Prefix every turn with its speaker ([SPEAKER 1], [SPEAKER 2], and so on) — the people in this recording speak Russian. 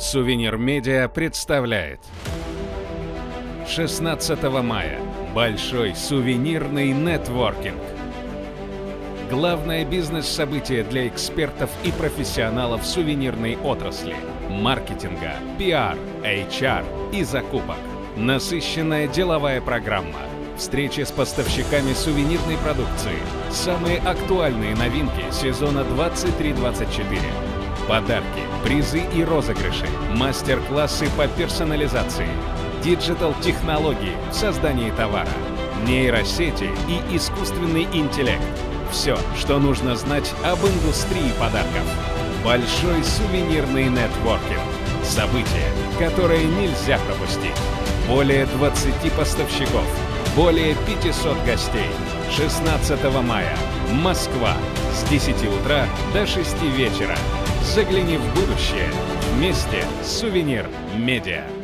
[SPEAKER 1] Сувенир Медиа представляет 16 мая. Большой сувенирный нетворкинг. Главное бизнес-событие для экспертов и профессионалов сувенирной отрасли, маркетинга, пиар, HR и закупок. Насыщенная деловая программа. Встречи с поставщиками сувенирной продукции. Самые актуальные новинки сезона 23-24. Подарки, призы и розыгрыши. Мастер-классы по персонализации. Диджитал-технологии в создании товара. Нейросети и искусственный интеллект. Все, что нужно знать об индустрии подарков. Большой сувенирный нетворкинг. Событие, которое нельзя пропустить. Более 20 поставщиков. Более 500 гостей. 16 мая. Москва. С 10 утра до 6 вечера. Загляни в будущее вместе с Сувенир Медиа.